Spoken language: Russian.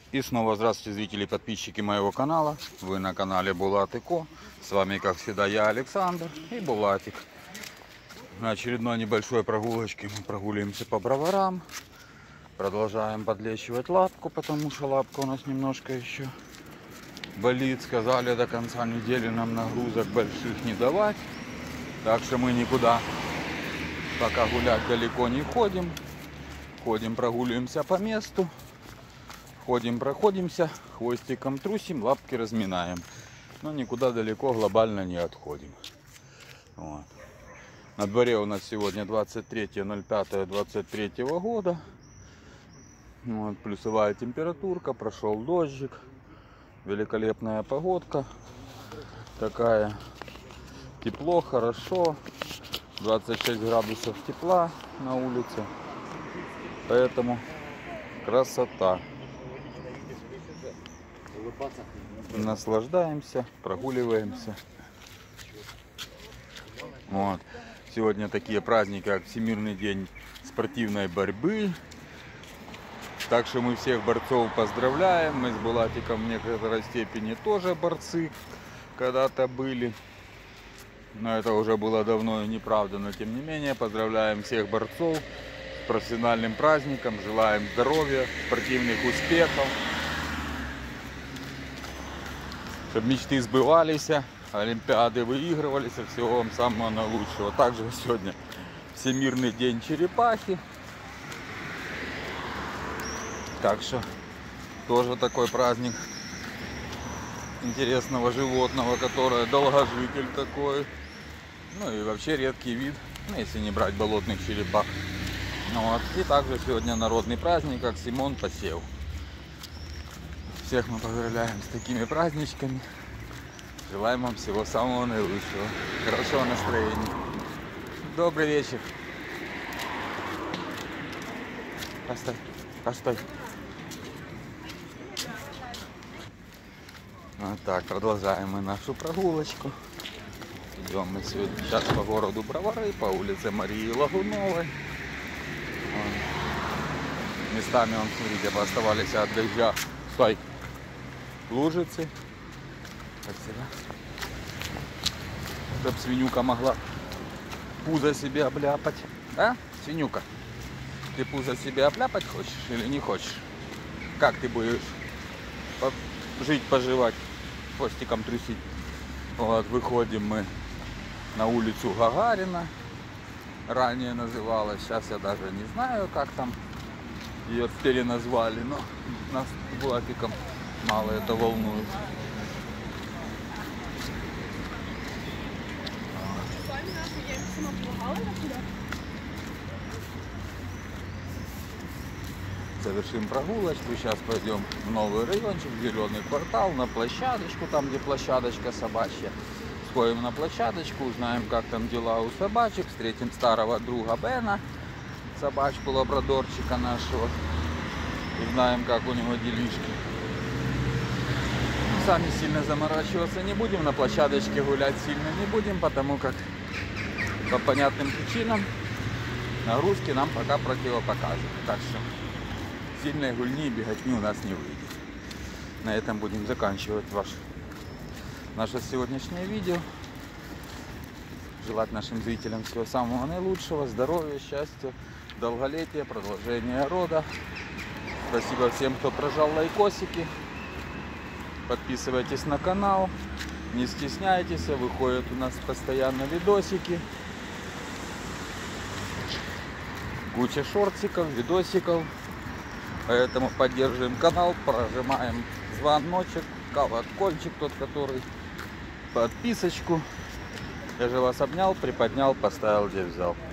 И снова здравствуйте, зрители и подписчики моего канала. Вы на канале Булат и Ко. С вами, как всегда, я, Александр и Булатик. На очередной небольшой прогулочке мы прогуливаемся по броварам. Продолжаем подлечивать лапку, потому что лапка у нас немножко еще болит. Сказали, до конца недели нам нагрузок больших не давать. Так что мы никуда пока гулять далеко не ходим. Ходим, прогуливаемся по месту. Ходим, проходимся, хвостиком трусим, лапки разминаем. Но никуда далеко глобально не отходим. Вот. На дворе у нас сегодня 23.05.23 года. Вот, плюсовая температурка, прошел дождик. Великолепная погодка. Такая. Тепло, хорошо. 26 градусов тепла на улице. Поэтому красота. Наслаждаемся, прогуливаемся. Вот. Сегодня такие праздники, как Всемирный день спортивной борьбы. Так что мы всех борцов поздравляем. Мы с Булатиком в некоторой степени тоже борцы когда-то были. Но это уже было давно и неправда. Но тем не менее поздравляем всех борцов с профессиональным праздником. Желаем здоровья, спортивных успехов. Чтобы мечты сбывались, олимпиады выигрывались, всего вам самого наилучшего. Также сегодня Всемирный день черепахи. Так что тоже такой праздник интересного животного, которое долгожитель такой. Ну и вообще редкий вид, если не брать болотных черепах. Вот. И также сегодня народный праздник, как Симон посев. Всех мы поздравляем с такими праздничками. Желаем вам всего самого наилучшего. Хорошего настроения. Добрый вечер. Постой, постой. Вот так, продолжаем мы нашу прогулочку. Идем мы сегодня сейчас по городу Бровары, по улице Марии Лагуновой. Местами, вон, смотрите, пооставались от дождя. Стой! Лужицы. Как всегда. Чтоб свинюка могла пузо себе обляпать. А, свинюка? Ты пузо себе обляпать хочешь или не хочешь? Как ты будешь жить, поживать, хвостиком трусить? Вот, выходим мы на улицу Гагарина. Ранее называлась. Сейчас я даже не знаю, как там ее переназвали. Но нас с Булатиком мало это волнует. Завершим прогулочку. Сейчас пойдем в новый райончик, в зеленый квартал, на площадочку, там где площадочка собачья. Сходим на площадочку, узнаем, как там дела у собачек, встретим старого друга Бена, собачку лабрадорчика нашего. Узнаем, как у него делишки. Сами сильно заморачиваться не будем, на площадочке гулять сильно не будем, потому как по понятным причинам нагрузки нам пока противопоказаны. Так что сильной гульни и беготни у нас не выйдет. На этом будем заканчивать наше сегодняшнее видео. Желать нашим зрителям всего самого наилучшего, здоровья, счастья, долголетия, продолжения рода. Спасибо всем, кто прожал лайкосики. Подписывайтесь на канал, не стесняйтесь, выходят у нас постоянно видосики. Куча шортиков, видосиков. Поэтому поддерживаем канал, прожимаем звоночек, колокольчик тот, который, подписочку. Я же вас обнял, приподнял, поставил, где взял.